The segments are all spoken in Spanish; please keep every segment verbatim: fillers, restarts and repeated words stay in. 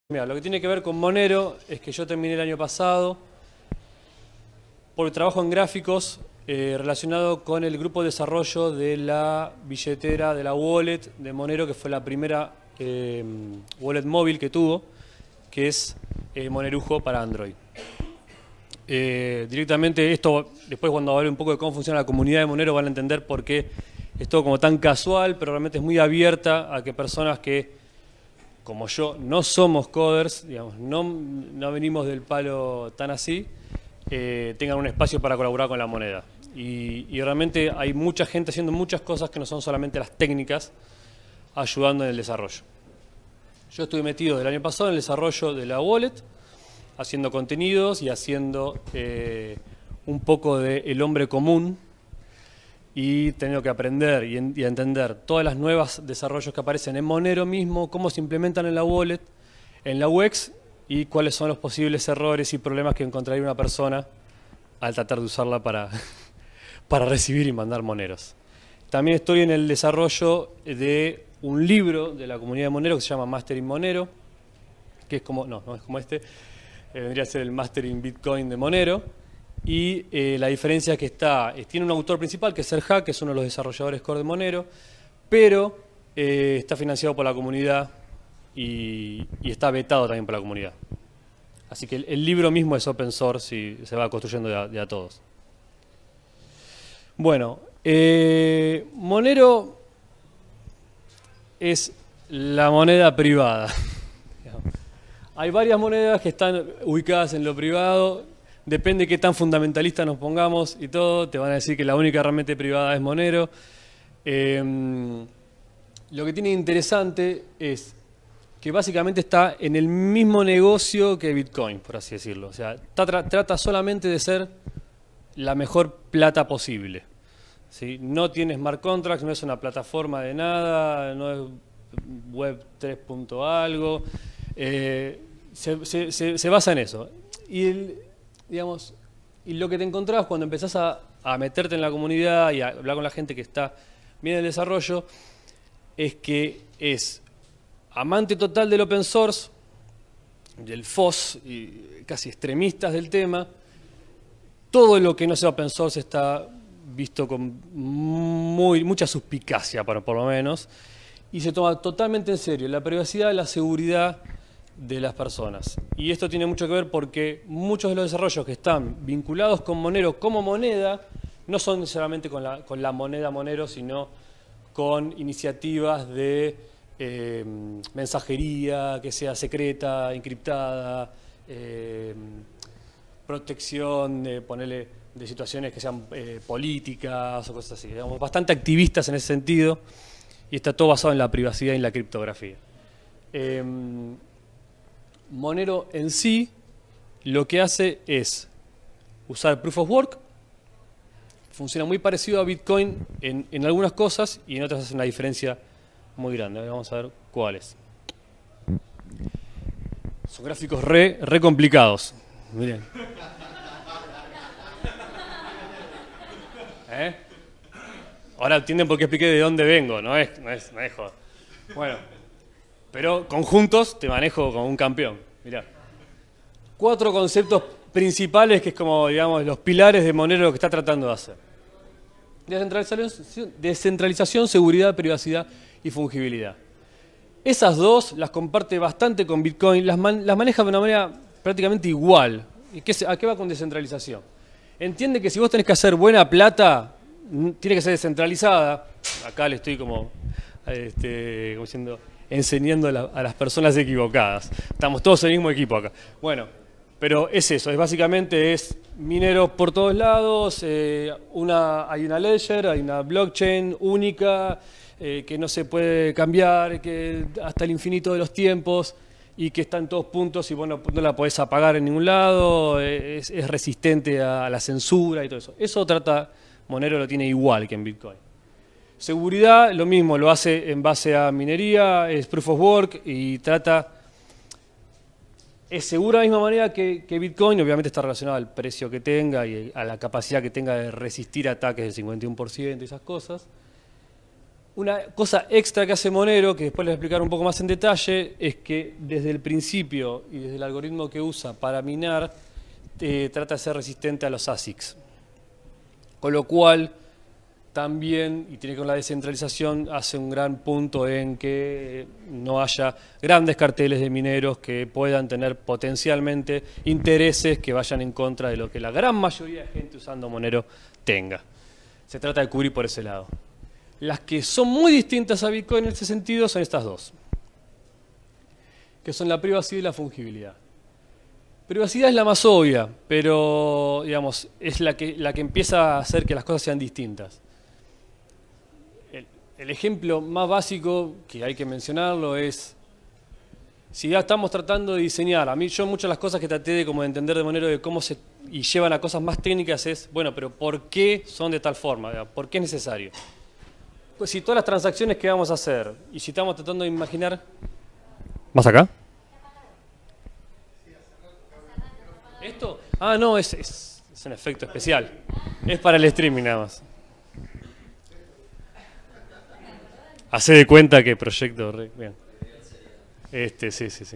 Mira, lo que tiene que ver con Monero es que yo terminé el año pasado por trabajo en gráficos eh, relacionado con el grupo de desarrollo de la billetera, de la wallet de Monero, que fue la primera eh, wallet móvil que tuvo, que es eh, Monerujo para Android. Eh, directamente esto, después cuando hable un poco de cómo funciona la comunidad de Monero van a entender por qué es todo como tan casual, pero realmente es muy abierta a que personas que, como yo, no somos coders, digamos, no, no venimos del palo tan así, eh, tengan un espacio para colaborar con la moneda. Y, y realmente hay mucha gente haciendo muchas cosas que no son solamente las técnicas, ayudando en el desarrollo. Yo estuve metido del año pasado en el desarrollo de la wallet, haciendo contenidos y haciendo eh, un poco de el hombre común, y teniendo que aprender y, en, y entender todas las nuevas desarrollos que aparecen en Monero mismo, cómo se implementan en la wallet, en la U X, y cuáles son los posibles errores y problemas que encontraría una persona al tratar de usarla para, para recibir y mandar moneros. También estoy en el desarrollo de un libro de la comunidad de Monero que se llama Mastering Monero, que es como, no, no es como este, eh, vendría a ser el Mastering Bitcoin de Monero. Y eh, la diferencia es que está, eh, tiene un autor principal que es Serja, que es uno de los desarrolladores core de Monero, pero eh, está financiado por la comunidad y, y está vetado también por la comunidad. Así que el, el libro mismo es open source y se va construyendo de a, de a todos. Bueno, eh, Monero es la moneda privada. Hay varias monedas que están ubicadas en lo privado. Depende de qué tan fundamentalistas nos pongamos y todo, te van a decir que la única realmente privada es Monero. Eh, lo que tiene interesante es que básicamente está en el mismo negocio que Bitcoin, por así decirlo. O sea, tra trata solamente de ser la mejor plata posible, ¿sí? No tiene smart contracts, no es una plataforma de nada, no es web tres punto algo. Eh, se, se, se, se basa en eso. Y el, Digamos, y lo que te encontrás cuando empezás a, a meterte en la comunidad y a hablar con la gente que está bien en el desarrollo, es que es amante total del open source, del F O S, y casi extremistas del tema. Todo lo que no sea open source está visto con muy, mucha suspicacia, por, por lo menos, y se toma totalmente en serio la privacidad, la seguridad de las personas. Y esto tiene mucho que ver porque muchos de los desarrollos que están vinculados con Monero como moneda no son necesariamente con la, con la moneda Monero, sino con iniciativas de eh, mensajería que sea secreta, encriptada, eh, protección de, ponerle, de situaciones que sean eh, políticas o cosas así. Digamos, bastante activistas en ese sentido, y está todo basado en la privacidad y en la criptografía. Eh, Monero en sí lo que hace es usar Proof of Work, funciona muy parecido a Bitcoin en, en algunas cosas y en otras hace una diferencia muy grande. Vamos a ver cuáles. Son gráficos re, re complicados. Miren. ¿Eh? Ahora entienden por qué expliqué de dónde vengo, no es, no es, no es joda. Bueno. Pero conjuntos te manejo como un campeón. Mirá. Cuatro conceptos principales que es como, digamos, los pilares de Monero que está tratando de hacer. Descentralización, descentralización, seguridad, privacidad y fungibilidad. Esas dos las comparte bastante con Bitcoin, las, man, las maneja de una manera prácticamente igual. ¿Y qué, a qué va con descentralización? Entiende que si vos tenés que hacer buena plata, tiene que ser descentralizada. Acá le estoy como, este, como diciendo... enseñando a, la, a las personas equivocadas. Estamos todos en el mismo equipo acá. Bueno, pero es eso, es básicamente es mineros por todos lados, eh, una, hay una ledger, hay una blockchain única, eh, que no se puede cambiar, que hasta el infinito de los tiempos, y que está en todos puntos y vos no, no la podés apagar en ningún lado, es, es resistente a la censura y todo eso. Eso trata, Monero lo tiene igual que en Bitcoin. Seguridad, lo mismo, lo hace en base a minería, es Proof of Work y trata, es segura de la misma manera que, que Bitcoin, obviamente está relacionado al precio que tenga y a la capacidad que tenga de resistir ataques del cincuenta y uno por ciento y esas cosas. Una cosa extra que hace Monero, que después les voy a explicar un poco más en detalle, es que desde el principio y desde el algoritmo que usa para minar, eh, trata de ser resistente a los A S I Cs. Con lo cual, también, y tiene que ver con la descentralización, hace un gran punto en que no haya grandes carteles de mineros que puedan tener potencialmente intereses que vayan en contra de lo que la gran mayoría de gente usando Monero tenga. Se trata de cubrir por ese lado. Las que son muy distintas a Bitcoin en ese sentido son estas dos, que son la privacidad y la fungibilidad. Privacidad es la más obvia, pero digamos, es la que, la que empieza a hacer que las cosas sean distintas. El, el ejemplo más básico que hay que mencionarlo es, si ya estamos tratando de diseñar, a mí yo muchas de las cosas que traté de, como de entender de Monero de cómo se, y llevan a cosas más técnicas es, bueno, pero ¿por qué son de tal forma? ¿Por qué es necesario? Pues si todas las transacciones que vamos a hacer, y si estamos tratando de imaginar... ¿Más acá? ¿Esto? Ah, no, es, es, es un efecto especial. Es para el streaming nada más. Hacé de cuenta que proyecto... Re, bien. Este, sí, sí, sí.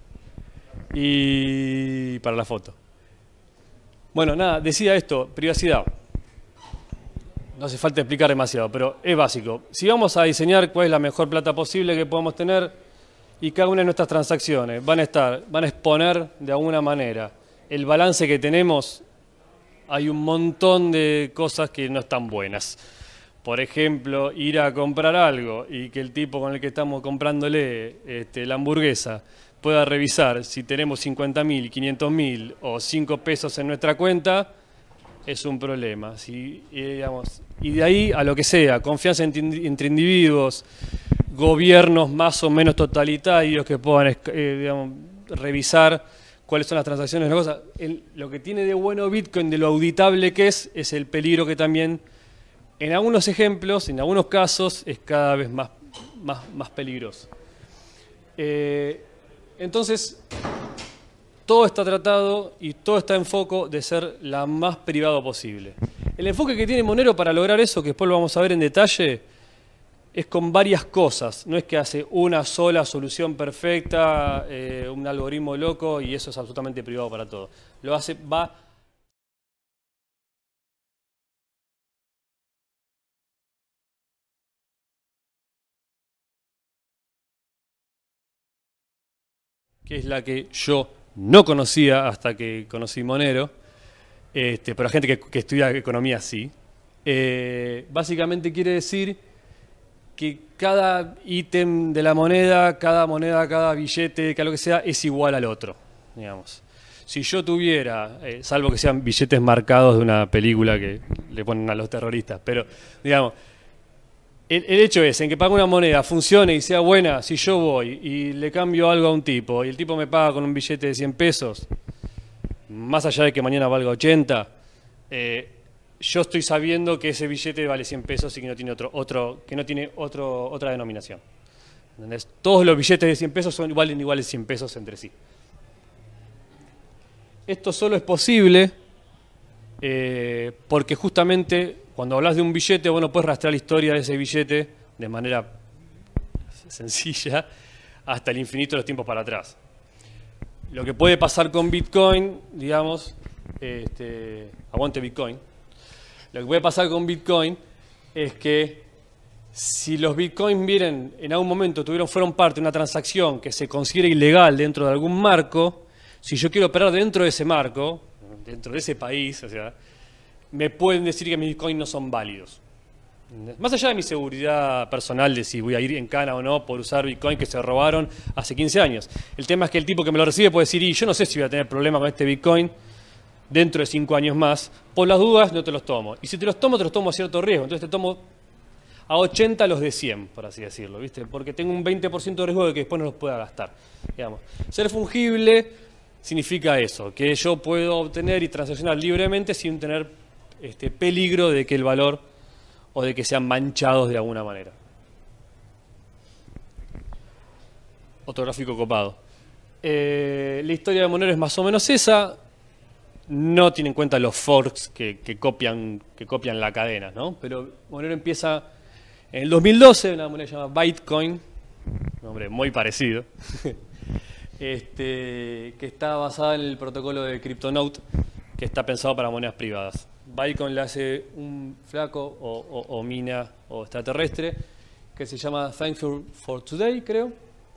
Y para la foto. Bueno, nada, decía esto, privacidad. No hace falta explicar demasiado, pero es básico. Si vamos a diseñar cuál es la mejor plata posible que podemos tener y cada una de nuestras transacciones van a estar, van a exponer de alguna manera el balance que tenemos, hay un montón de cosas que no están buenas. Por ejemplo, ir a comprar algo y que el tipo con el que estamos comprándole este, la hamburguesa pueda revisar si tenemos cincuenta mil, quinientos mil o cinco pesos en nuestra cuenta, es un problema. Si, digamos, y de ahí a lo que sea, confianza entre individuos, gobiernos más o menos totalitarios que puedan eh, digamos, revisar cuáles son las transacciones. Una cosa, el, lo que tiene de bueno Bitcoin, de lo auditable que es, es el peligro que también, en algunos ejemplos, en algunos casos, es cada vez más, más, más peligroso. Eh, entonces, todo está tratado y todo está en foco de ser la más privado posible. El enfoque que tiene Monero para lograr eso, que después lo vamos a ver en detalle, es con varias cosas. No es que hace una sola solución perfecta, eh, un algoritmo loco y eso es absolutamente privado para todo. Lo hace, va... que es la que yo no conocía hasta que conocí Monero, este, pero la gente que, que estudia economía sí. Eh, básicamente quiere decir que cada ítem de la moneda, cada moneda, cada billete, cada lo que sea, es igual al otro, digamos. Si yo tuviera, eh, salvo que sean billetes marcados de una película que le ponen a los terroristas, pero, digamos, el, el hecho es, en que pague una moneda, funcione y sea buena, si yo voy y le cambio algo a un tipo y el tipo me paga con un billete de cien pesos, más allá de que mañana valga ochenta, eh, yo estoy sabiendo que ese billete vale cien pesos y que no tiene, otro, otro, que no tiene otro, otra denominación. ¿Entendés? Todos los billetes de cien pesos son iguales, iguales cien pesos entre sí. Esto solo es posible eh, porque justamente cuando hablas de un billete, vos no puedes rastrear la historia de ese billete de manera sencilla hasta el infinito de los tiempos para atrás. Lo que puede pasar con Bitcoin, digamos, este, aguante Bitcoin, lo que puede pasar con Bitcoin es que si los Bitcoins vienen en algún momento, tuvieron, fueron parte de una transacción que se considera ilegal dentro de algún marco, si yo quiero operar dentro de ese marco, dentro de ese país, o sea, me pueden decir que mis Bitcoins no son válidos. Más allá de mi seguridad personal de si voy a ir en cana o no por usar Bitcoin que se robaron hace quince años. El tema es que el tipo que me lo recibe puede decir, y yo no sé si voy a tener problema con este Bitcoin dentro de cinco años más, por las dudas no te los tomo. Y si te los tomo, te los tomo a cierto riesgo. Entonces te tomo a ochenta los de cien, por así decirlo, ¿viste? Porque tengo un veinte por ciento de riesgo de que después no los pueda gastar. Digamos. Ser fungible significa eso, que yo puedo obtener y transaccionar libremente sin tener este, peligro de que el valor o de que sean manchados de alguna manera. Otro gráfico copado. Eh, la historia de Monero es más o menos esa. No tiene en cuenta los forks que, que, copian, que copian la cadena, ¿no? Pero Monero empieza En el dos mil doce, una moneda llamada Bitcoin, un nombre muy parecido, este, que está basada en el protocolo de CryptoNote, que está pensado para monedas privadas. Bitcoin le hace un flaco o, o, o mina o extraterrestre que se llama Thankful for Today, creo.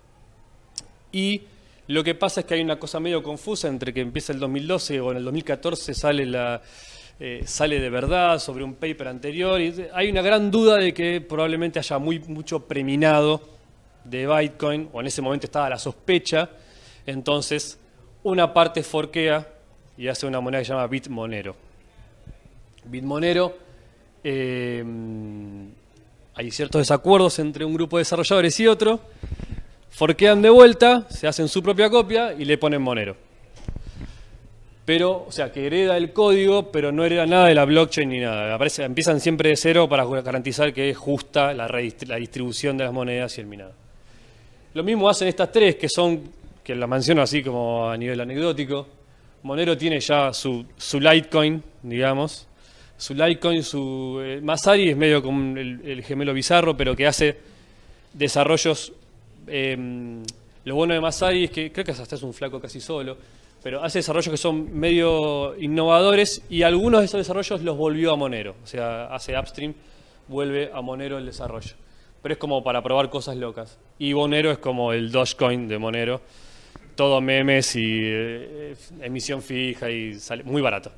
Y lo que pasa es que hay una cosa medio confusa entre que empieza el dos mil doce o en el dos mil catorce sale la... Eh, sale de verdad sobre un paper anterior y hay una gran duda de que probablemente haya muy, mucho preminado de Bitcoin, o en ese momento estaba la sospecha. Entonces una parte forquea y hace una moneda que se llama Bitmonero. Bitmonero, eh, hay ciertos desacuerdos entre un grupo de desarrolladores y otro, forquean de vuelta, se hacen su propia copia y le ponen Monero. Pero, o sea, que hereda el código, pero no hereda nada de la blockchain ni nada. Aparece, empiezan siempre de cero para garantizar que es justa la, la distribución de las monedas y el minado. Lo mismo hacen estas tres, que son, que la menciono así como a nivel anecdótico. Monero tiene ya su, su Litecoin, digamos. Su Litecoin, su... Eh, Masari es medio como el, el gemelo bizarro, pero que hace desarrollos... Eh, lo bueno de Masari es que, creo que hasta es un flaco casi solo, pero hace desarrollos que son medio innovadores y algunos de esos desarrollos los volvió a Monero. O sea, hace upstream, vuelve a Monero el desarrollo. Pero es como para probar cosas locas. Y Monero es como el Dogecoin de Monero. Todo memes y eh, emisión fija y sale muy barato.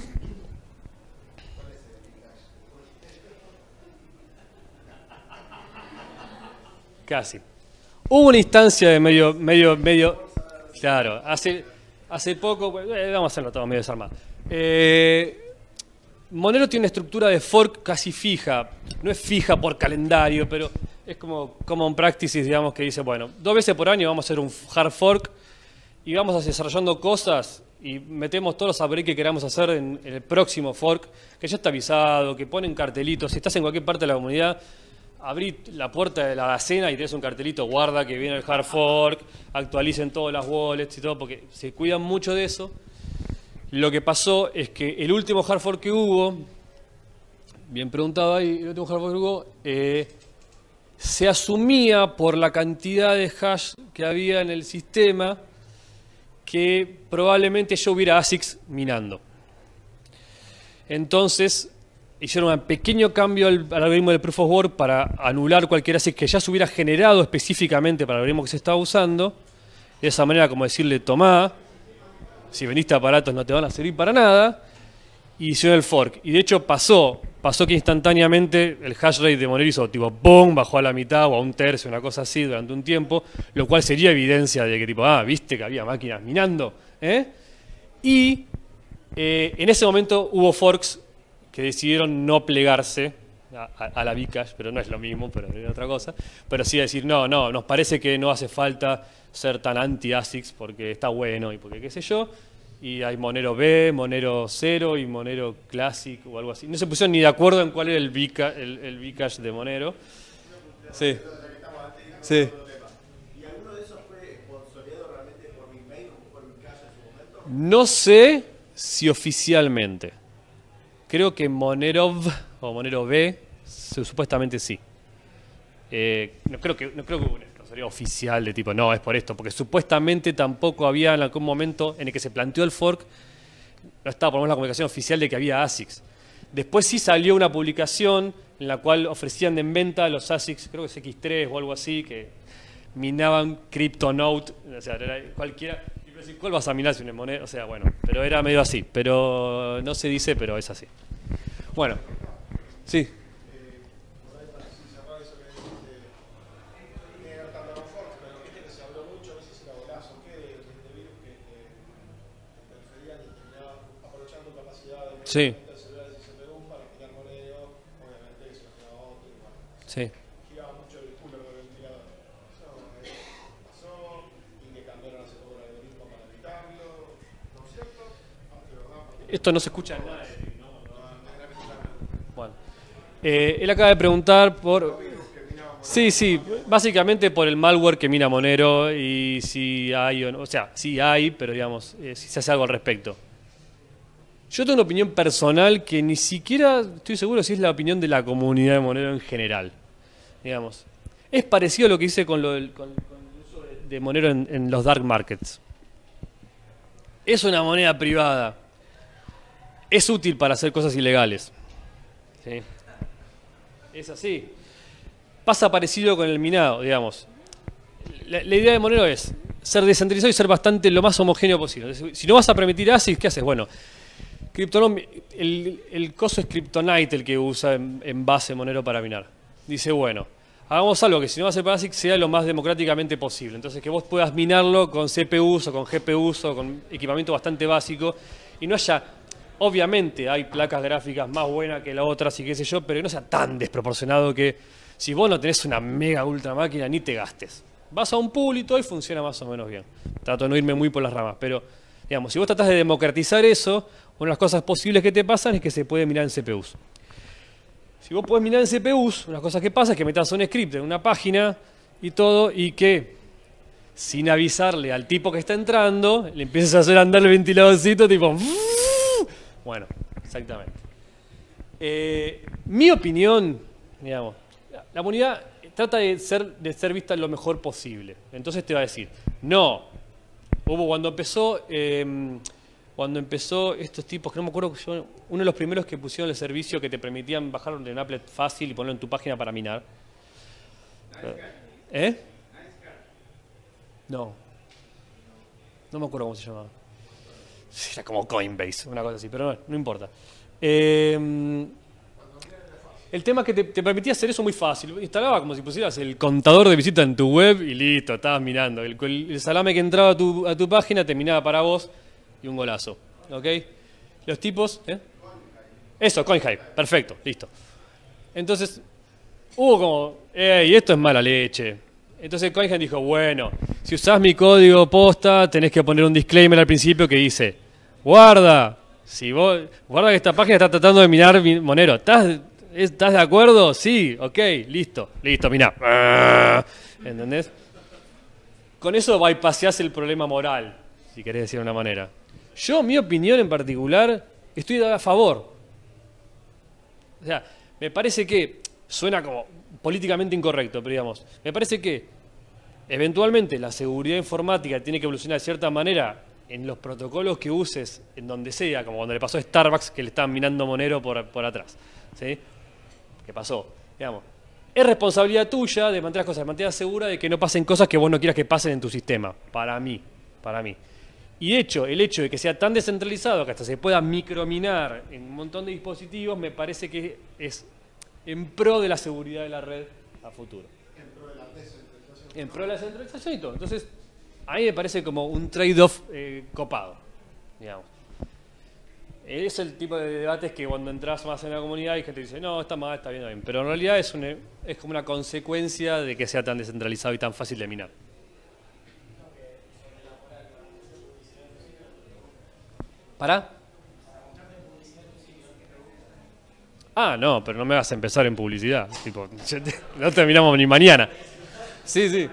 Casi. Hubo una instancia de medio, medio, medio... Claro, hace... Hace poco, eh, vamos a hacerlo todo medio desarmado. Eh, Monero tiene una estructura de fork casi fija. No es fija por calendario, pero es como common practices, digamos, que dice, bueno, dos veces por año vamos a hacer un hard fork y vamos a desarrollando cosas y metemos todos los upgrades que queramos hacer en, en el próximo fork, que ya está avisado, que ponen cartelitos. Si estás en cualquier parte de la comunidad, abrí la puerta de la alacena y tenés un cartelito, guarda que viene el hard fork, actualicen todas las wallets y todo, porque se cuidan mucho de eso. Lo que pasó es que el último hard fork que hubo, bien preguntado ahí, el último hard fork que hubo, eh, se asumía por la cantidad de hash que había en el sistema que probablemente ya hubiera A S I Cs minando. Entonces hicieron un pequeño cambio al, al algoritmo del Proof of Work para anular cualquier A S I C que ya se hubiera generado específicamente para el algoritmo que se estaba usando. De esa manera, como decirle, tomá, si veniste a aparatos no te van a servir para nada. Y hicieron el fork. Y de hecho pasó, pasó que instantáneamente el hash rate de Monero hizo tipo ¡pum! Bajó a la mitad o a un tercio, una cosa así durante un tiempo, lo cual sería evidencia de que tipo, ah, viste que había máquinas minando. ¿eh? Y eh, en ese momento hubo forks que decidieron no plegarse a, a, a la Bcash, pero no es lo mismo, pero es otra cosa. Pero sí decir, no, no, nos parece que no hace falta ser tan anti-A S I C porque está bueno y porque qué sé yo. Y hay Monero B, Monero cero y Monero Classic o algo así. No se pusieron ni de acuerdo en cuál era el Bcash, el, el Bcash de Monero. Sí. Sí. ¿Y alguno de esos fue sponsoreado realmente por Bitmain o por Bcash en su momento? No sé si oficialmente. Creo que Monero o Monero B, supuestamente sí. Eh, no creo que no creo que hubo una sponsoría oficial de tipo, no, es por esto, porque supuestamente tampoco había en algún momento en el que se planteó el fork, no estaba por lo menos la comunicación oficial de que había A S I Cs. Después sí salió una publicación en la cual ofrecían en venta los A S I Cs, creo que es equis tres o algo así, que minaban CryptoNote, o sea, era cualquiera. ¿Cuál vas a minar si una moneda? O sea, bueno, pero era medio así. Pero no se dice, pero es así. Bueno, sí. Sí. Sí. Esto no se escucha en nada. Bueno. Eh, él acaba de preguntar por... Sí, sí, básicamente por el malware que mina Monero y si hay o no. O sea, sí hay, pero digamos, eh, si se hace algo al respecto. Yo tengo una opinión personal que ni siquiera estoy seguro si es la opinión de la comunidad de Monero en general. digamos. Es parecido a lo que hice con, lo del, con, con el uso de, de Monero en, en los dark markets. Es una moneda privada. Es útil para hacer cosas ilegales. ¿Sí? Es así. Pasa parecido con el minado, digamos. La, la idea de Monero es ser descentralizado y ser bastante lo más homogéneo posible. Si no vas a permitir A S I C, ¿qué haces? Bueno, Kryptonom, el, el coso es Kryptonite el que usa en, en base Monero para minar. Dice, bueno, hagamos algo que si no va a ser para A S I C sea lo más democráticamente posible. Entonces que vos puedas minarlo con C P Us o con G P Us o con equipamiento bastante básico y no haya, obviamente hay placas gráficas más buenas que las otras y qué sé yo, pero que no sea tan desproporcionado que si vos no tenés una mega ultra máquina ni te gastes. Vas a un pool y todo y funciona más o menos bien. Trato de no irme muy por las ramas, pero digamos, si vos tratás de democratizar eso, una de las cosas posibles que te pasan es que se puede minar en C P Us. Si vos podés minar en C P Us, una cosa que pasa es que metas un script en una página y todo, y que sin avisarle al tipo que está entrando, le empieces a hacer andar el ventiladorcito tipo... Bueno, exactamente. Eh, mi opinión, digamos, la, la comunidad trata de ser, de ser vista lo mejor posible. Entonces te va a decir, no, hubo cuando empezó... Eh, Cuando empezó estos tipos, que no me acuerdo, yo, uno de los primeros que pusieron el servicio que te permitían bajar de un applet fácil y ponerlo en tu página para minar. ¿Eh? No. No me acuerdo cómo se llamaba. Era como Coinbase, una cosa así, pero no, no importa. Eh, el tema es que te, te permitía hacer eso muy fácil. Instalaba como si pusieras el contador de visitas en tu web y listo, estabas mirando. El, el, el salame que entraba a tu, a tu página terminaba para vos. Y un golazo, ¿ok? Los tipos... ¿eh? Eso, CoinHive, perfecto, listo. Entonces, hubo como... ¡Ey, esto es mala leche! Entonces CoinHive dijo, bueno, si usás mi código posta, tenés que poner un disclaimer al principio que dice, guarda, si vos, guarda que esta página está tratando de minar Monero. ¿Estás, ¿Estás de acuerdo? Sí, ok, listo, listo, miná. ¿Entendés? Con eso bypaseás el problema moral, si querés decir de una manera. Yo, mi opinión en particular, estoy a favor. O sea, me parece que, suena como políticamente incorrecto, pero digamos, me parece que eventualmente la seguridad informática tiene que evolucionar de cierta manera en los protocolos que uses, en donde sea, como cuando le pasó a Starbucks que le estaban minando Monero por, por atrás. ¿Sí? ¿Qué pasó? Digamos, es responsabilidad tuya de mantener las cosas, de mantener segura de que no pasen cosas que vos no quieras que pasen en tu sistema. Para mí, para mí. Y de hecho, el hecho de que sea tan descentralizado que hasta se pueda microminar en un montón de dispositivos, me parece que es en pro de la seguridad de la red a futuro. En pro de la descentralización. En pro de la descentralización y todo. Entonces, a mí me parece como un trade-off eh, copado, digamos. Es el tipo de debates que cuando entras más en la comunidad hay gente que dice, no, está mal, está bien, está bien. Pero en realidad es, un, es como una consecuencia de que sea tan descentralizado y tan fácil de minar. ¿Para? Ah, no, pero no me vas a empezar en publicidad. Tipo, no terminamos ni mañana. Sí, sí.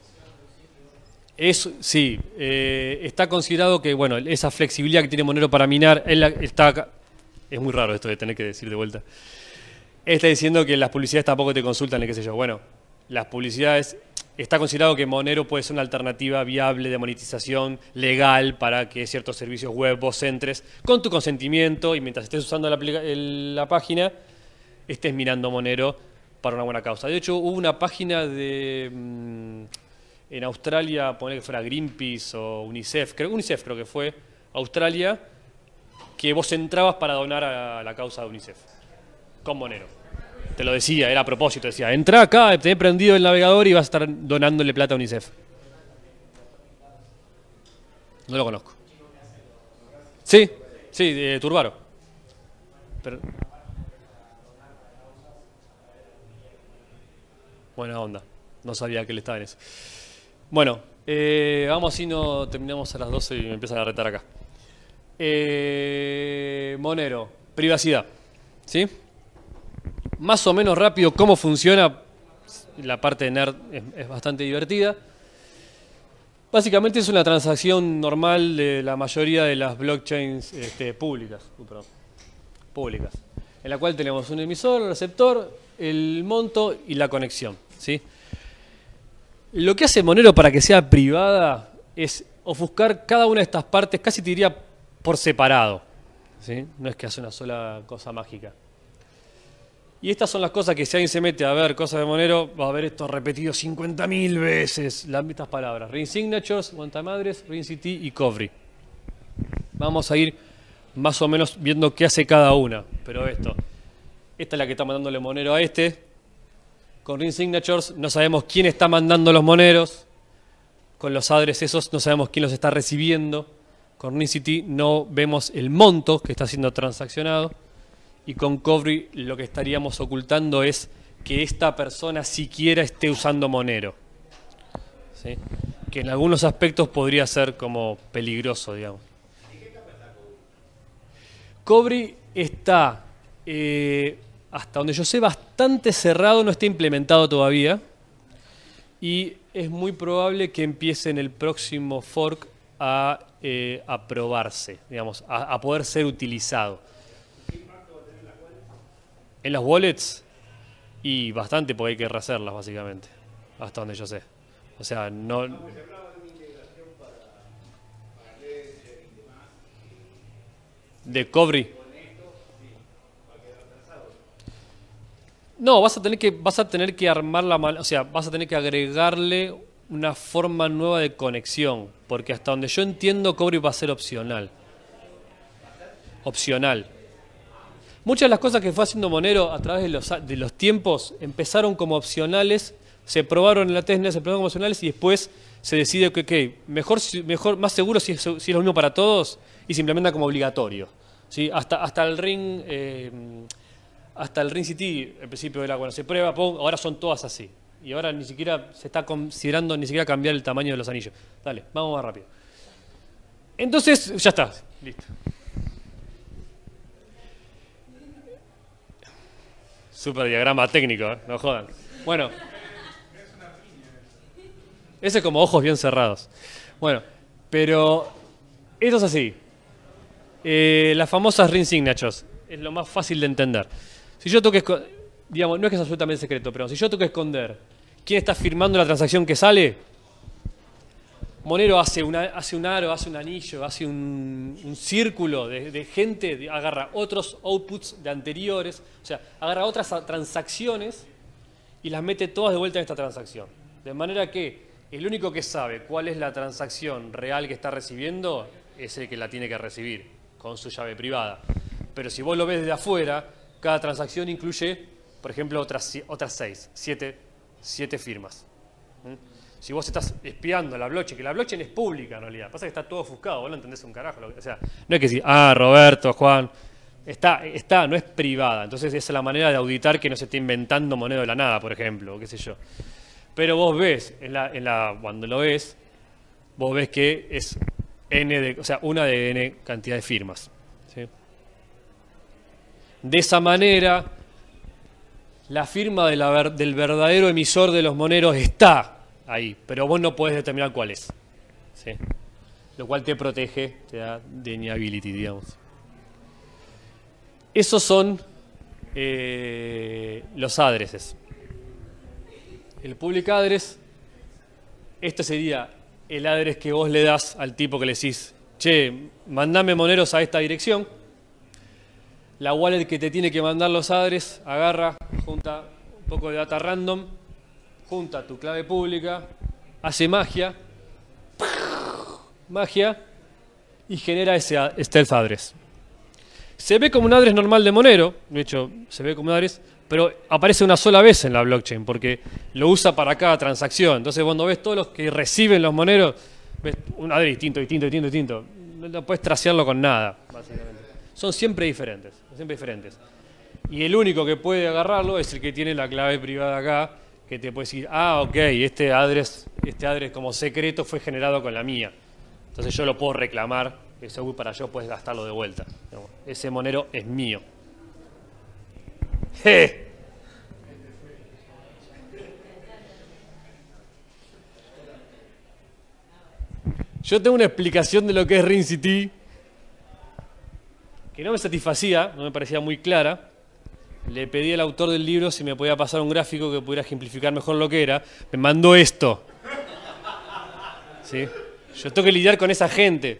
Es, sí, eh, está considerado que, bueno, esa flexibilidad que tiene Monero para minar, él está acá. Es muy raro esto de tener que decir de vuelta. Él está diciendo que las publicidades tampoco te consultan, qué sé yo. Bueno, las publicidades... Está considerado que Monero puede ser una alternativa viable de monetización legal para que ciertos servicios web vos entres con tu consentimiento y mientras estés usando la, el, la página estés mirando Monero para una buena causa. De hecho, hubo una página de mmm, en Australia, poner que fuera Greenpeace o UNICEF, creo, UNICEF creo que fue, Australia, que vos entrabas para donar a la causa de UNICEF con Monero. Te lo decía, era a propósito, decía, entra acá, tenés prendido el navegador y vas a estar donándole plata a UNICEF. No lo conozco. Sí, sí, de Turbaro. Pero... Buena onda, no sabía que él estaba en eso. Bueno, eh, vamos así, no terminamos a las doce y me empiezan a retar acá. Eh, Monero, privacidad, ¿sí? Más o menos rápido cómo funciona, la parte de nerd es, es bastante divertida. Básicamente es una transacción normal de la mayoría de las blockchains este, públicas, uh, perdón, públicas, en la cual tenemos un emisor, un receptor, el monto y la conexión, ¿sí? Lo que hace Monero para que sea privada es ofuscar cada una de estas partes, casi te diría por separado, ¿sí? No es que hace una sola cosa mágica. Y estas son las cosas que si alguien se mete a ver cosas de Monero, va a ver esto repetido cincuenta mil veces, las mismas palabras. Ring Signatures, One Time Address, Ring C T y Covry. Vamos a ir más o menos viendo qué hace cada una, pero esto. Esta es la que está mandándole Monero a este. Con Ring Signatures no sabemos quién está mandando los moneros. Con los addresses esos no sabemos quién los está recibiendo. Con Ring C T no vemos el monto que está siendo transaccionado. Y con Covry lo que estaríamos ocultando es que esta persona siquiera esté usando Monero, ¿sí? Que en algunos aspectos podría ser como peligroso, digamos. Covry está, eh, hasta donde yo sé, bastante cerrado, no está implementado todavía. Y es muy probable que empiece en el próximo fork a, eh, a probarse, digamos, a, a poder ser utilizado. En las wallets, y bastante porque hay que rehacerlas básicamente, hasta donde yo sé. O sea, no... ¿De Covry? No, vas a tener que, vas a tener que armar la... O sea, vas a tener que agregarle una forma nueva de conexión, porque hasta donde yo entiendo, Covry va a ser opcional. Opcional. Muchas de las cosas que fue haciendo Monero a través de los, de los tiempos empezaron como opcionales, se probaron en la testnet, se probaron como opcionales y después se decide que okay, mejor, mejor, más seguro si es, si es lo mismo para todos y se implementa como obligatorio, ¿sí? Hasta, hasta el ring, eh, hasta el ring C T, al principio era bueno, se prueba, pum, ahora son todas así. Y ahora ni siquiera se está considerando ni siquiera cambiar el tamaño de los anillos. Dale, vamos más rápido. Entonces, ya está, listo. Super diagrama técnico, ¿eh? No jodan. Bueno. Ese es como ojos bien cerrados. Bueno, pero esto es así. Eh, las famosas ring signatures. Es lo más fácil de entender. Si yo tengo que esconder, digamos, no es que es absolutamente secreto, pero si yo tengo que esconder quién está firmando la transacción que sale, Monero hace, una, hace un aro, hace un anillo, hace un, un círculo de, de gente, de, agarra otros outputs de anteriores, o sea, agarra otras transacciones y las mete todas de vuelta en esta transacción. De manera que el único que sabe cuál es la transacción real que está recibiendo es el que la tiene que recibir, con su llave privada. Pero si vos lo ves desde afuera, cada transacción incluye, por ejemplo, otras, otras seis, siete, siete firmas. ¿Mm? Si vos estás espiando la blockchain, que la blockchain es pública en realidad, pasa que está todo ofuscado, vos no entendés un carajo. O sea, no es que decir, ah, Roberto, Juan, está, está, no es privada. Entonces esa es la manera de auditar que no se esté inventando Monero de la nada, por ejemplo, o qué sé yo. Pero vos ves, en la, en la, cuando lo ves, vos ves que es n de, o sea, una de n cantidad de firmas, ¿sí? De esa manera, la firma de la, del verdadero emisor de los moneros está ahí, pero vos no podés determinar cuál es, ¿sí? Lo cual te protege, te da deniability, digamos. Esos son eh, los addresses. El public address, este sería el address que vos le das al tipo que le decís, che, mandame moneros a esta dirección. La wallet que te tiene que mandar los address, agarra, junta un poco de data random, junta tu clave pública, hace magia, magia, y genera ese stealth address. Se ve como un address normal de Monero, de hecho, se ve como un address, pero aparece una sola vez en la blockchain, porque lo usa para cada transacción. Entonces, cuando ves todos los que reciben los moneros, ves un address distinto, distinto, distinto, distinto. No puedes tracearlo con nada, básicamente. Son siempre diferentes, son siempre diferentes. Y el único que puede agarrarlo es el que tiene la clave privada acá, que te puede decir, ah, ok, este address, este address como secreto fue generado con la mía. Entonces yo lo puedo reclamar, ese para yo puedes gastarlo de vuelta. Ese monero es mío. ¡Je! Yo tengo una explicación de lo que es Ring C T que no me satisfacía, no me parecía muy clara. le pedí al autor del libro si me podía pasar un gráfico que pudiera ejemplificar mejor lo que era. Me mandó esto. ¿Sí? Yo tengo que lidiar con esa gente.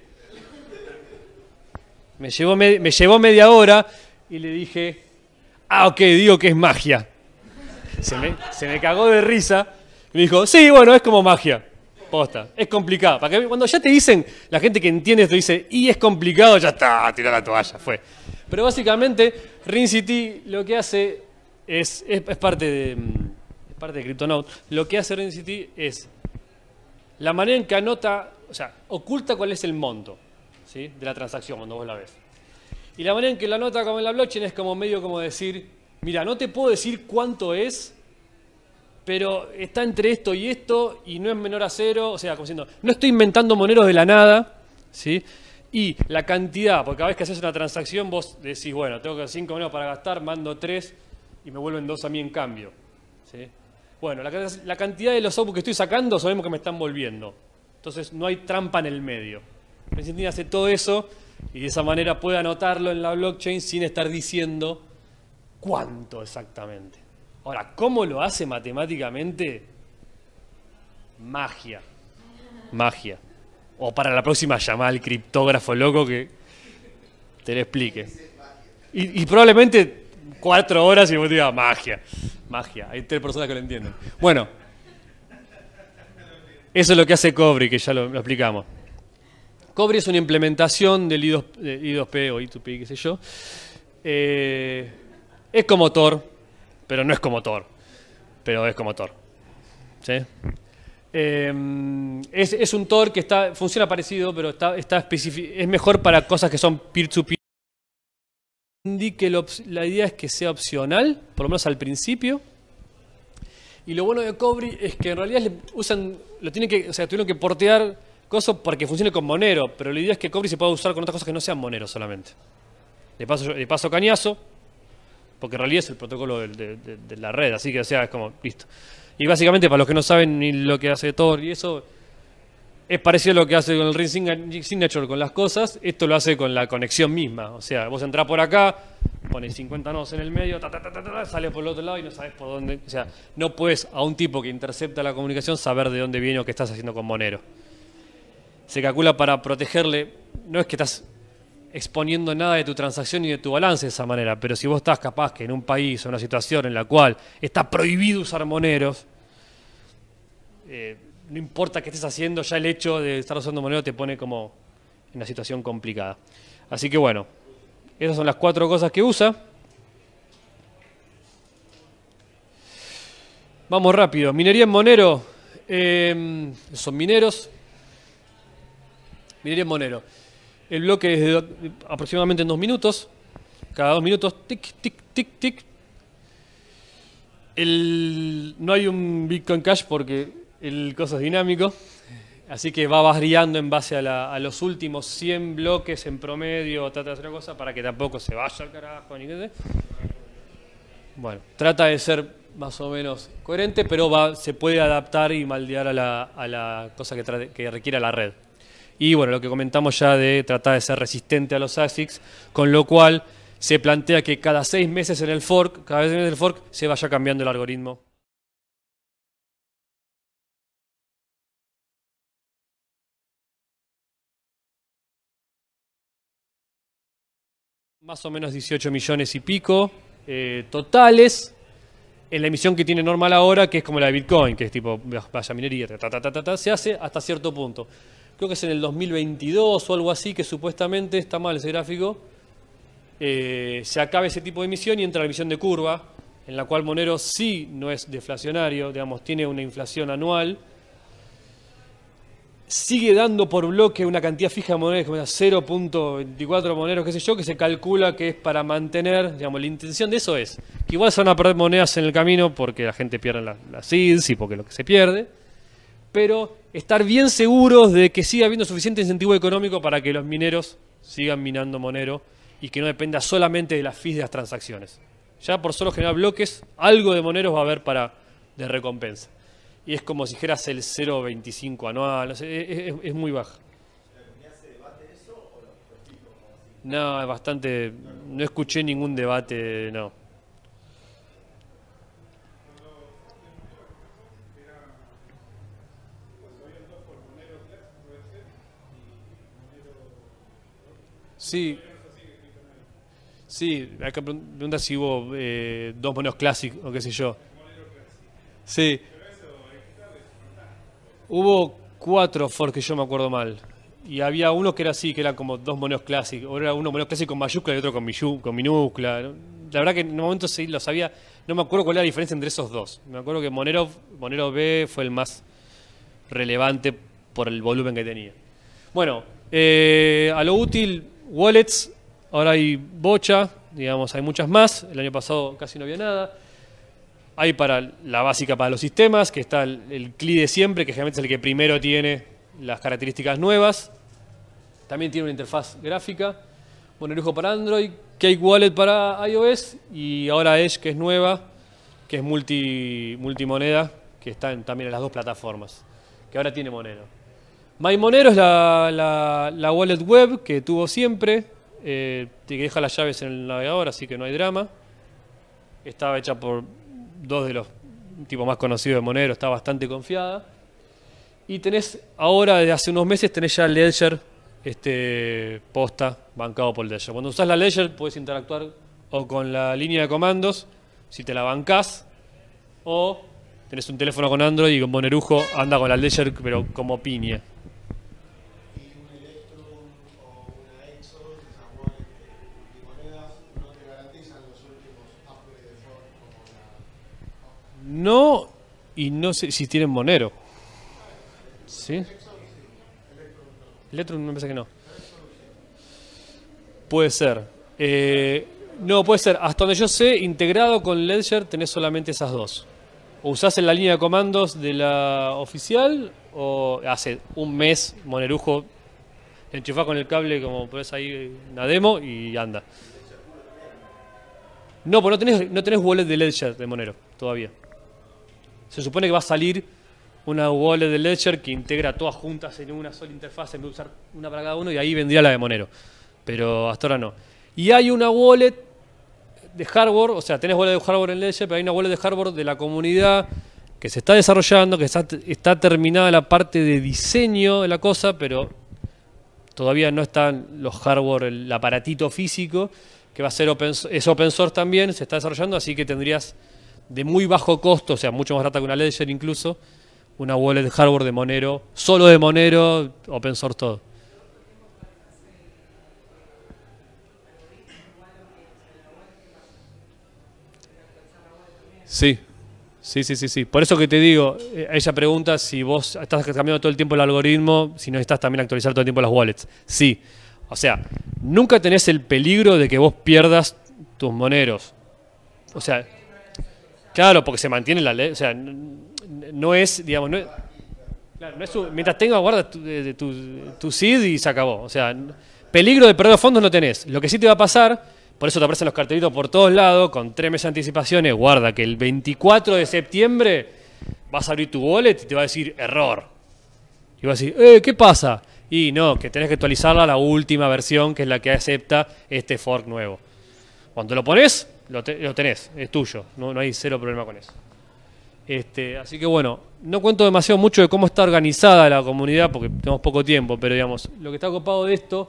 Me llevó, me, me llevó media hora y le dije, ah, ok, digo que es magia. Se me, se me cagó de risa y me dijo, sí, bueno, es como magia. Posta, es complicado. Para que cuando ya te dicen, la gente que entiende esto dice, y es complicado, ya está, tira la toalla, fue. Pero básicamente, RingCT lo que hace es, es, es parte de, es parte de CryptoNote. Lo que hace RingCT es la manera en que anota, o sea, oculta cuál es el monto, ¿sí?, de la transacción cuando vos la ves. Y la manera en que la anota como en la blockchain es como medio como decir, mira, no te puedo decir cuánto es, pero está entre esto y esto y no es menor a cero, o sea, como diciendo, no estoy inventando moneros de la nada, ¿sí? Y la cantidad, porque cada vez que haces una transacción vos decís, bueno, tengo cinco monedas para gastar, mando tres y me vuelven dos a mí en cambio, ¿sí? Bueno, la, la cantidad de los outputs que estoy sacando sabemos que me están volviendo, entonces no hay trampa en el medio. RingCT hace todo eso y de esa manera puede anotarlo en la blockchain sin estar diciendo cuánto exactamente. Ahora, ¿cómo lo hace matemáticamente? Magia. Magia. O para la próxima llamada al criptógrafo loco que te lo explique. Y, y probablemente cuatro horas y vos digas magia. Magia. Hay tres personas que lo entienden. Bueno. Eso es lo que hace Cobri, que ya lo, lo explicamos. Cobri es una implementación del I dos P o I dos P, qué sé yo. Eh, es como Tor. Pero no es como Tor, pero es como Tor. ¿Sí? Eh, es, es un Tor que está, funciona parecido, pero está, está es mejor para cosas que son peer-to-peer. Que lo, la idea es que sea opcional, por lo menos al principio. Y lo bueno de Cobri es que en realidad le usan, lo tienen que, o sea, tuvieron que portear cosas para que funcione con Monero, pero la idea es que Cobri se pueda usar con otras cosas que no sean Monero solamente. Le paso, le paso cañazo. Porque en realidad es el protocolo de, de, de, de la red, así que o sea, es como, listo. Y básicamente, para los que no saben ni lo que hace Tor y eso, es parecido a lo que hace con el Ring Signature con las cosas, esto lo hace con la conexión misma. O sea, vos entrás por acá, pones cincuenta nodos en el medio, ta, ta, ta, ta, ta, sales por el otro lado y no sabes por dónde. O sea, no puedes a un tipo que intercepta la comunicación saber de dónde viene o qué estás haciendo con Monero. Se calcula para protegerle, no es que estás exponiendo nada de tu transacción ni de tu balance de esa manera, pero si vos estás capaz que en un país o en una situación en la cual está prohibido usar moneros, eh, no importa qué estés haciendo, ya el hecho de estar usando moneros te pone como en una situación complicada. Así que bueno, esas son las cuatro cosas que usa. Vamos rápido. Minería en Monero, eh, son mineros. Minería en Monero. El bloque es de aproximadamente en dos minutos. Cada dos minutos, tic, tic, tic, tic. El, no hay un Bitcoin Cash porque el coso es dinámico. Así que va variando en base a, la, a los últimos cien bloques en promedio. Trata de hacer una cosa para que tampoco se vaya al carajo. Ni qué sé. Bueno, trata de ser más o menos coherente, pero va, se puede adaptar y moldear a la, a la cosa que, trate, que requiera la red. Y bueno, lo que comentamos ya de tratar de ser resistente a los A S I Cs, con lo cual se plantea que cada seis meses en el fork, cada vez en el fork, se vaya cambiando el algoritmo. Más o menos dieciocho millones y pico eh, totales en la emisión que tiene normal ahora, que es como la de Bitcoin, que es tipo, vaya minería, ta, ta, ta, ta, ta, se hace hasta cierto punto. Creo que es en el dos mil veintidós o algo así, que supuestamente, está mal ese gráfico, eh, se acaba ese tipo de emisión y entra la emisión de curva, en la cual Monero sí no es deflacionario, digamos, tiene una inflación anual, sigue dando por bloque una cantidad fija de monedas, como cero punto veinticuatro moneros, qué sé yo, que se calcula que es para mantener, digamos, la intención de eso es que igual se van a perder monedas en el camino porque la gente pierde las, las seeds y porque lo que se pierde, pero estar bien seguros de que siga habiendo suficiente incentivo económico para que los mineros sigan minando Monero y que no dependa solamente de las fees de las transacciones. Ya por solo generar bloques, algo de Moneros va a haber para de recompensa. Y es como si dijeras el cero coma veinticinco anual, no sé, es, es, es muy baja. ¿Se debate eso o lo explico como así? No, es bastante... No escuché ningún debate, no. Sí, sí, acá pregunta si hubo eh, dos moneros clásicos o qué sé yo. Sí, hubo cuatro forks que yo me acuerdo mal. Y había uno que era así, que eran como dos moneros clásicos. O era uno monero clásico con mayúscula y otro con, miyu- con minúscula. La verdad que en un momento sí lo sabía. No me acuerdo cuál era la diferencia entre esos dos. Me acuerdo que Monero, Monero B fue el más relevante por el volumen que tenía. Bueno, eh, a lo útil, wallets. Ahora hay bocha, digamos, hay muchas más. El año pasado casi no había nada. Hay para la básica para los sistemas, que está el, el C L I de siempre, que generalmente es el que primero tiene las características nuevas. También tiene una interfaz gráfica. Monerujo para Android, Cake Wallet para iOS y ahora Edge, que es nueva, que es multi, multimoneda, que está en, también en las dos plataformas, que ahora tiene Monero. MyMonero es la, la, la wallet web que tuvo siempre, eh, que deja las llaves en el navegador, así que no hay drama. Estaba hecha por dos de los tipos más conocidos de Monero, está bastante confiada. Y tenés ahora, desde hace unos meses, tenés ya Ledger este, posta, bancado por Ledger. Cuando usás la Ledger puedes interactuar o con la línea de comandos, si te la bancás, o tenés un teléfono con Android y con Monerujo anda con la Ledger, pero como piña. Y un Electrum o una Exos, esas wallets multimonedas, no te garantizan los últimos upgrades de fork como la... No, y no sé si tienen Monero. ¿Sí? Electrum me parece que no. Puede ser. Eh, no, puede ser. Hasta donde yo sé, integrado con Ledger tenés solamente esas dos. O usás en la línea de comandos de la oficial, o hace un mes Monerujo enchufás con el cable, como pones ahí una demo y anda. No, pues no tenés, no tenés wallet de Ledger de Monero todavía. Se supone que va a salir una wallet de Ledger que integra todas juntas en una sola interfaz, en vez de usar una para cada uno, y ahí vendría la de Monero. Pero hasta ahora no. Y hay una wallet de hardware, o sea, tenés wallet de hardware en Ledger, pero hay una wallet de hardware de la comunidad que se está desarrollando, que está, está terminada la parte de diseño de la cosa, pero todavía no están los hardware, el aparatito físico, que va a ser open, es open source también, se está desarrollando, así que tendrías de muy bajo costo, o sea, mucho más barata que una Ledger incluso, una wallet de hardware de Monero, solo de Monero, open source todo. Sí, sí, sí, sí, sí. Por eso que te digo, eh, ella pregunta si vos estás cambiando todo el tiempo el algoritmo, si necesitas también actualizar todo el tiempo las wallets. Sí. O sea, nunca tenés el peligro de que vos pierdas tus moneros. O sea, claro, porque se mantiene la ley. O sea, no es, digamos, no es, claro, no es un, mientras tengas, guarda tu, de, tu, tu S I D y se acabó. O sea, peligro de perder fondos no tenés. Lo que sí te va a pasar, por eso te aparecen los cartelitos por todos lados, con tres meses de anticipaciones, guarda que el veinticuatro de septiembre vas a abrir tu wallet y te va a decir error. Y vas a decir, eh, ¿qué pasa? Y no, que tenés que actualizarla a la última versión, que es la que acepta este fork nuevo. Cuando lo pones, lo, te, lo tenés, es tuyo, no, no hay cero problema con eso. Este, así que bueno, no cuento demasiado mucho de cómo está organizada la comunidad, porque tenemos poco tiempo, pero digamos, lo que está ocupado de esto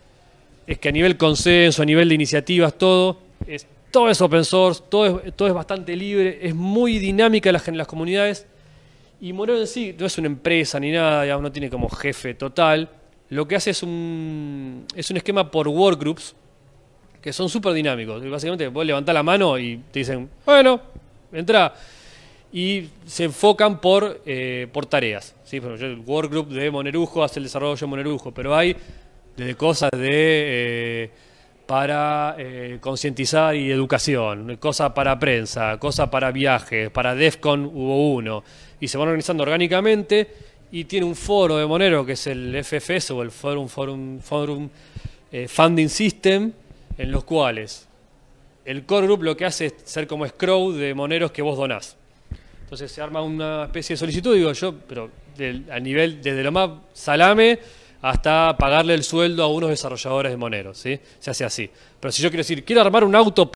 es que a nivel consenso, a nivel de iniciativas, todo es, todo es open source, todo es, todo es bastante libre, es muy dinámica las, las comunidades. Y Monero en sí no es una empresa ni nada, digamos, no tiene como jefe total. Lo que hace es un, es un esquema por workgroups que son súper dinámicos. Y básicamente vos levantás la mano y te dicen, bueno, entra. Y se enfocan por, eh, por tareas. ¿Sí? Por ejemplo, el workgroup de Monerujo hace el desarrollo de Monerujo, pero hay desde cosas de eh, para eh, concientizar y educación, cosas para prensa, cosas para viajes, para DEFCON hubo uno. Y se van organizando orgánicamente y tiene un foro de Monero que es el F F S o el Forum, Forum, Forum eh, Funding System, en los cuales el core group lo que hace es ser como scroll de moneros que vos donás. Entonces se arma una especie de solicitud, digo yo, pero del, a nivel desde lo más salame hasta pagarle el sueldo a unos desarrolladores de Monero, ¿sí? Se hace así. Pero si yo quiero decir, quiero armar un auto,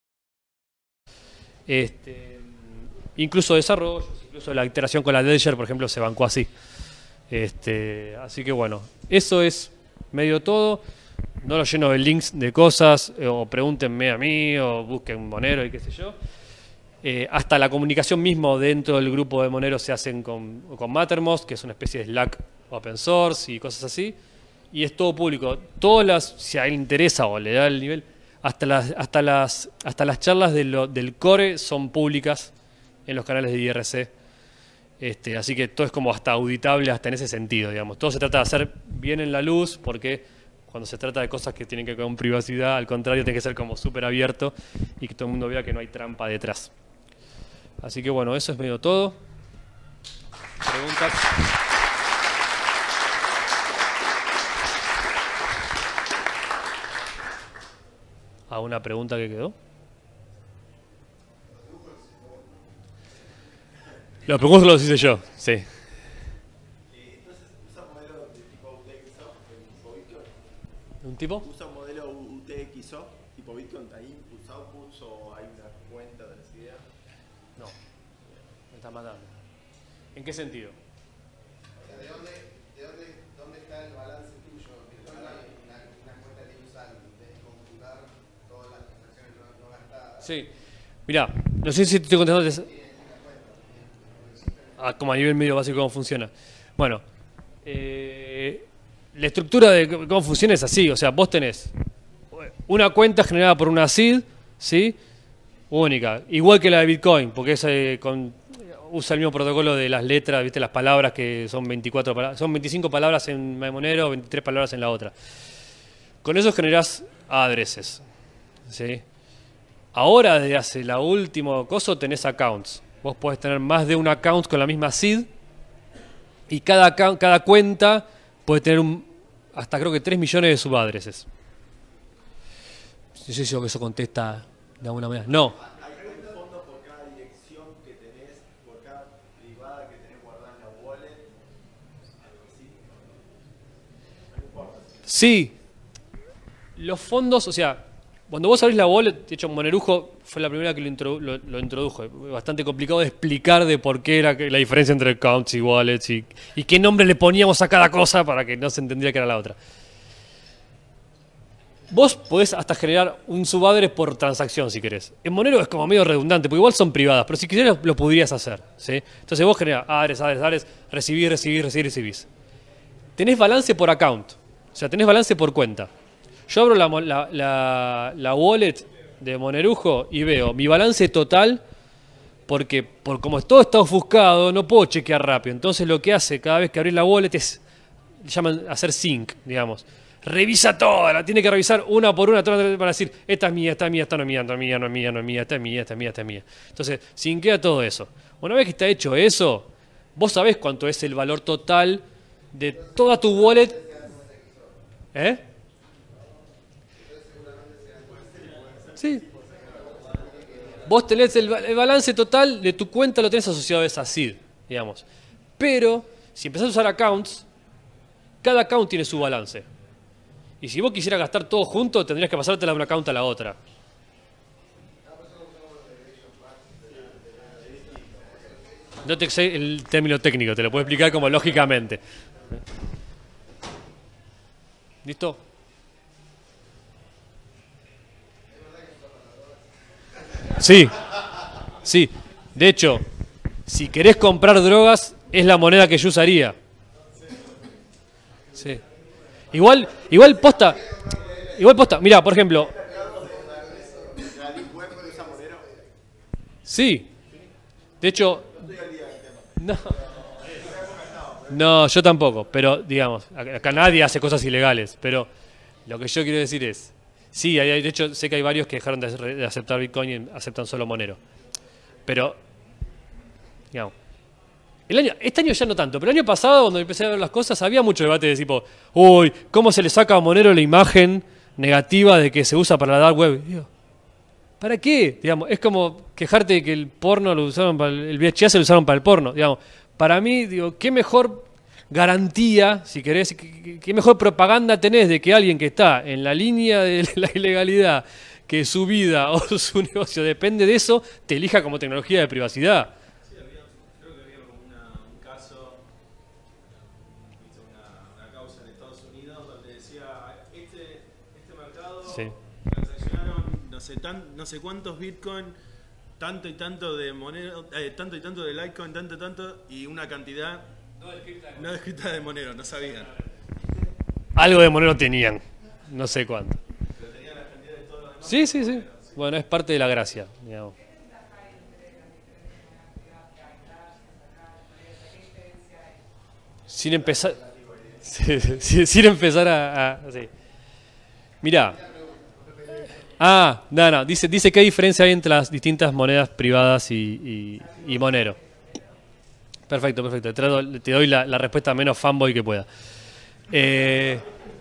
este, incluso desarrollo, incluso la iteración con la Ledger, por ejemplo, se bancó así. Este, así que bueno, eso es medio todo. no lo lleno de links de cosas, eh, o pregúntenme a mí, o busquen Monero y qué sé yo. Eh, hasta la comunicación mismo dentro del grupo de Monero se hacen con, con Mattermost, que es una especie de Slack open source y cosas así. Y es todo público. Todas las, si a él le interesa o le da el nivel, hasta las, hasta las, hasta las charlas de lo, del core son públicas en los canales de I R C. Este, así que todo es como hasta auditable hasta en ese sentido, digamos. Todo se trata de hacer bien en la luz, porque cuando se trata de cosas que tienen que ver con privacidad, al contrario, tiene que ser como súper abierto y que todo el mundo vea que no hay trampa detrás. Así que bueno, eso es medio todo. ¿Preguntas? ¿A una pregunta que quedó? Los dibujos los hice yo, sí. Entonces, ¿usa modelo de tipo U T X O, tipo Bitcoin? ¿Un tipo? ¿Usa un modelo U T X O, tipo Bitcoin? ¿Hay inputs, outputs o hay una cuenta de recibida? No, me está matando. ¿En qué sentido? O sea, ¿de dónde, de dónde, dónde está el balance tuyo? Que no hay una, una cuenta que usar de computar todas las transacciones no, no gastadas. Sí. Mirá, no sé si te estoy contestando. Ah, como a nivel medio básico cómo funciona. Bueno, eh, la estructura de cómo funciona es así. O sea, vos tenés una cuenta generada por una seed, ¿sí? Única. Igual que la de Bitcoin, porque es, eh, con, usa el mismo protocolo de las letras, ¿viste? Las palabras que son veinticuatro palabras. Son veinticinco palabras en Monero, veintitrés palabras en la otra. Con eso generás addresses, ¿sí? Ahora, desde hace la última cosa, tenés accounts. Vos podés tener más de un account con la misma seed y cada, cada cuenta puede tener un, hasta creo que tres millones de subaddresses. No sé si eso contesta de alguna manera. No. ¿Hay un fondo por cada dirección que tenés, por cada privada que tenés guardada en la wallet? Algo así. No importa. Sí. Los fondos, o sea, cuando vos abrís la wallet, de hecho Monerujo fue la primera que lo, introdu lo, lo introdujo. Es bastante complicado de explicar de por qué era la diferencia entre accounts y wallets y, y qué nombre le poníamos a cada cosa para que no se entendiera que era la otra. Vos podés hasta generar un subaddress por transacción si querés. En Monero es como medio redundante, porque igual son privadas, pero si quisieras lo podrías hacer, ¿sí? Entonces vos generás address, address, address, recibís, recibís, recibís, recibís. Tenés balance por account, o sea, tenés balance por cuenta. Yo abro la, la, la, la wallet de Monerujo y veo mi balance total, porque por como todo está ofuscado no puedo chequear rápido. Entonces lo que hace cada vez que abrís la wallet es, llaman hacer sync, digamos. Revisa toda, la tiene que revisar una por una para decir, esta es mía, esta es mía, esta no es mía, esta no es mía, no es mía, no es mía, esta es mía, esta es mía, esta es mía. Entonces, synkea todo eso. Una vez que está hecho eso, vos sabés cuánto es el valor total de toda tu wallet. ¿Eh? Sí. Vos tenés el, el balance total de tu cuenta, lo tenés asociado a esa seed, digamos. Pero, si empezás a usar accounts, cada account tiene su balance. Y si vos quisieras gastar todo junto, tendrías que pasártela de una account a la otra. No te sé el término técnico, te lo puedo explicar como lógicamente. ¿Listo? Sí, sí. De hecho, si querés comprar drogas, es la moneda que yo usaría. Sí. Igual, igual posta. Igual posta. Mirá, por ejemplo. Sí. De hecho. No. No, yo tampoco. Pero, digamos, acá nadie hace cosas ilegales. Pero lo que yo quiero decir es. Sí, hay, de hecho sé que hay varios que dejaron de, de aceptar Bitcoin y aceptan solo Monero. Pero, digamos, el año, este año ya no tanto, pero el año pasado cuando empecé a ver las cosas había mucho debate de tipo, uy, ¿cómo se le saca a Monero la imagen negativa de que se usa para la dark web? Digo, ¿para qué? Digamos, es como quejarte de que el porno lo usaron para el, el V H S lo usaron para el porno. Digamos, para mí, digo, qué mejor garantía, si querés, qué, qué mejor propaganda tenés de que alguien que está en la línea de la ilegalidad, que su vida o su negocio depende de eso, te elija como tecnología de privacidad. Sí, había, creo que había una, un caso, una, una causa en Estados Unidos donde decía, este, Sí. Transaccionaron no sé, tan, no sé cuántos Bitcoin, tanto y tanto de Monero, eh, tanto y tanto de Litecoin, tanto y tanto, y una cantidad no descrita de, no descrita de Monero, no sabían. Algo de Monero tenían, no sé cuánto. Pero tenían la cantidad de todos los demás. Sí, sí, sí. Bueno, es parte de la gracia, digamos. Sin empezar, sí, sí, sin empezar a, a sí. Mirá. Ah, no, no, dice, dice qué diferencia hay entre las distintas monedas privadas y, y, y Monero. Perfecto, perfecto. Te doy, te doy la, la respuesta menos fanboy que pueda. Eh,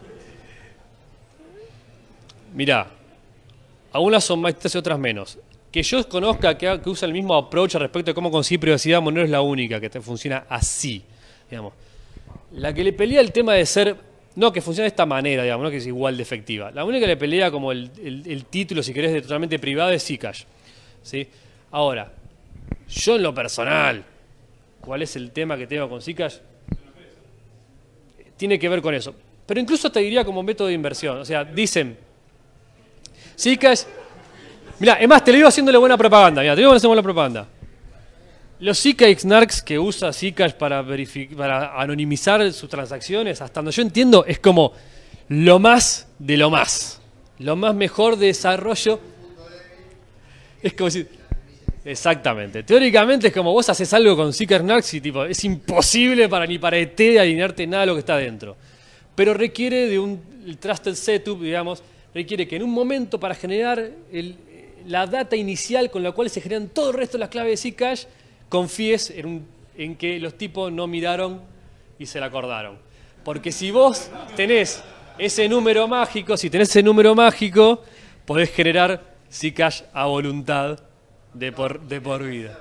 mirá, algunas son más y otras menos. Que yo conozca que, que usa el mismo approach respecto de cómo conseguir privacidad, Monero es la única que te funciona así, digamos. La que le pelea el tema de ser, no que funciona de esta manera, digamos, no que es igual de efectiva. La única que le pelea como el, el, el título, si querés, de totalmente privado es Zcash, ¿sí? Ahora, yo en lo personal, ¿cuál es el tema que tengo con Zcash? Tiene que ver con eso. Pero incluso te diría como método de inversión. O sea, dicen, Zcash, mirá, es más, te lo digo haciéndole buena propaganda, mirá, te digo haciendo buena propaganda. Los Zcash que usa Zcash para, para anonimizar sus transacciones, hasta donde yo entiendo, es como lo más de lo más. Lo más mejor de desarrollo. Es como si... Exactamente. Teóricamente es como vos haces algo con Zcash y tipo, es imposible para ni para E T adivinarte nada de lo que está dentro. Pero requiere de un el trusted setup, digamos, requiere que en un momento para generar el, la data inicial con la cual se generan todo el resto de las claves de Zcash, confíes en, un, en que los tipos no miraron y se la acordaron. Porque si vos tenés ese número mágico, si tenés ese número mágico, podés generar Zcash a voluntad de por, de por vida.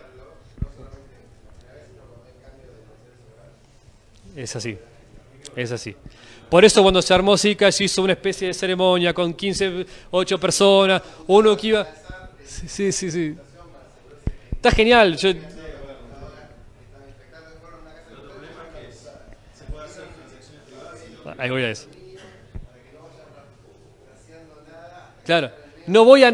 Es así, es así. Por eso cuando se armó Zcash hizo una especie de ceremonia con quince, ocho personas, uno que iba... Sí, sí, sí. sí. Está genial. Yo... Ahí voy a eso. Claro. No voy a...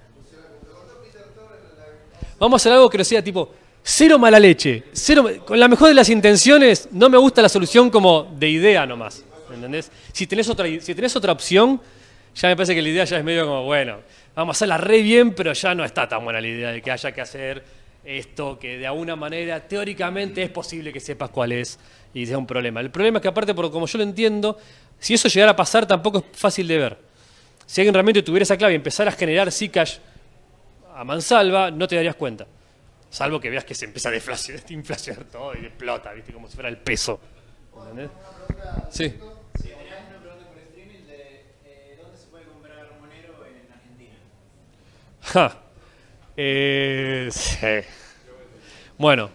Vamos a hacer algo que no sea tipo cero mala leche. Cero, con la mejor de las intenciones, no me gusta la solución como de idea nomás. ¿Entendés? Si tenés otra, si tenés otra opción, ya me parece que la idea ya es medio como, bueno, vamos a hacerla re bien, pero ya no está tan buena la idea de que haya que hacer esto, que de alguna manera, teóricamente, es posible que sepas cuál es y sea un problema. El problema es que aparte, por como yo lo entiendo, si eso llegara a pasar, tampoco es fácil de ver. Si alguien realmente tuviera esa clave y empezara a generar Zcash a mansalva, no te darías cuenta. Salvo que veas que se empieza a deflacionar, a inflacionar todo y explota, ¿viste? Como si fuera el peso. ¿Entendés? Sí. Sí, tenías una pregunta por streaming de eh, ¿dónde se puede comprar Monero en Argentina? Ja. Eh, sí. Bueno.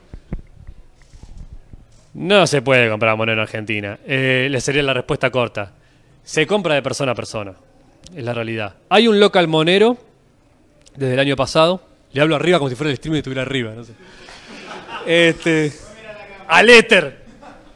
No se puede comprar Monero en Argentina. Eh, le sería la respuesta corta. Se compra de persona a persona. Es la realidad. Hay un local Monero desde el año pasado. Le hablo arriba como si fuera el streaming y estuviera arriba. No sé. Este. Al éter.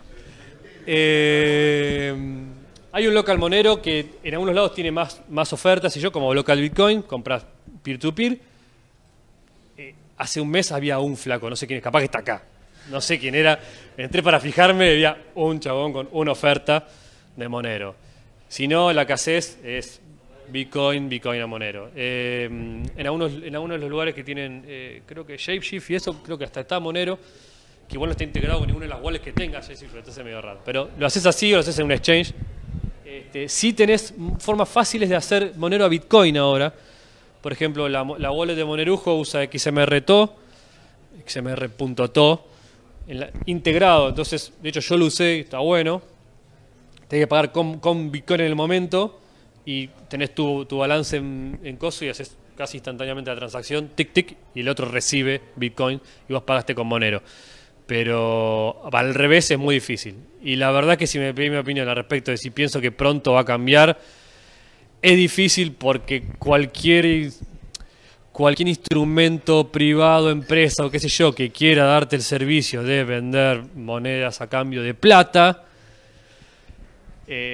Eh, hay un local Monero que en algunos lados tiene más, más ofertas. Y yo, como local Bitcoin, compras peer-to-peer. Eh, hace un mes había un flaco, no sé quién es, capaz que está acá. No sé quién era. Entré para fijarme, había un chabón con una oferta de Monero. Si no, la que haces es Bitcoin, Bitcoin a Monero. Eh, en, algunos, en algunos de los lugares que tienen, eh, creo que Shapeshift y eso, creo que hasta está Monero, que igual no está integrado con ninguna de las wallets que tengas, Shapeshift, entonces es medio raro. Pero lo haces así o lo haces en un exchange. Este, sí tenés formas fáciles de hacer Monero a Bitcoin ahora. Por ejemplo, la, la wallet de Monerujo usa X M R T O, X M R punto T O, en la, integrado. Entonces, de hecho yo lo usé, está bueno. Tenés que pagar con, con Bitcoin en el momento y tenés tu, tu balance en, en coso y haces casi instantáneamente la transacción, tic tic, y el otro recibe Bitcoin y vos pagaste con Monero. Pero al revés es muy difícil. Y la verdad que si me pedís mi opinión al respecto de si pienso que pronto va a cambiar, es difícil porque cualquier, cualquier instrumento privado, empresa o qué sé yo, que quiera darte el servicio de vender monedas a cambio de plata, eh,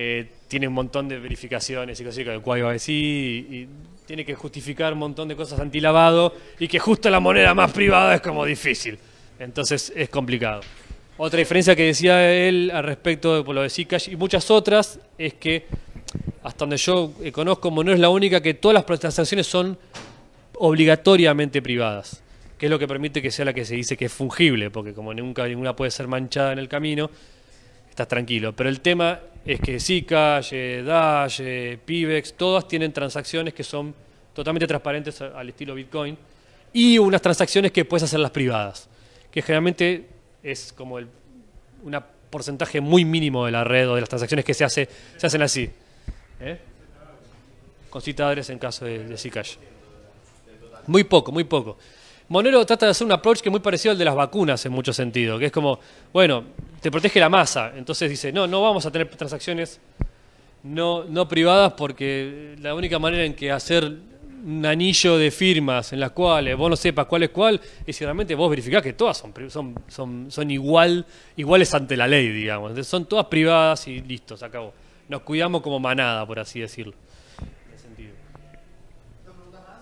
tiene un montón de verificaciones y cosas con el cual va a decir, y, y tiene que justificar un montón de cosas antilavado, y que justo la moneda más privada es como difícil. Entonces es complicado. Otra diferencia que decía él al respecto de lo de Zcash y muchas otras es que, hasta donde yo conozco, Monero es la única que todas las transacciones son obligatoriamente privadas, que es lo que permite que sea la que se dice que es fungible, porque como nunca ninguna puede ser manchada en el camino, estás tranquilo. Pero el tema es que Zcash, Dash, Pivex, todas tienen transacciones que son totalmente transparentes al estilo Bitcoin, y unas transacciones que puedes hacerlas privadas, que generalmente es como el un porcentaje muy mínimo de la red o de las transacciones que se, hace, se hacen así. ¿Eh? Con citadres en caso de, de Zcash. Muy poco, muy poco. Monero trata de hacer un approach que es muy parecido al de las vacunas en mucho sentido, que es como, bueno, te protege la masa. Entonces dice, no, no vamos a tener transacciones no, no privadas, porque la única manera en que hacer un anillo de firmas en las cuales vos no sepas cuál es cuál, es si realmente vos verificás que todas son, son, son, son igual, iguales ante la ley, digamos. Entonces son todas privadas y listo, se acabó. Nos cuidamos como manada, por así decirlo. En ese sentido. ¿Dos preguntas más?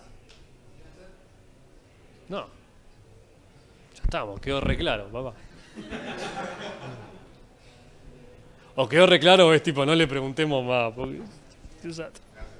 No. Ya estamos, quedó re claro, papá. O quedó re claro o es tipo, no le preguntemos más. Porque...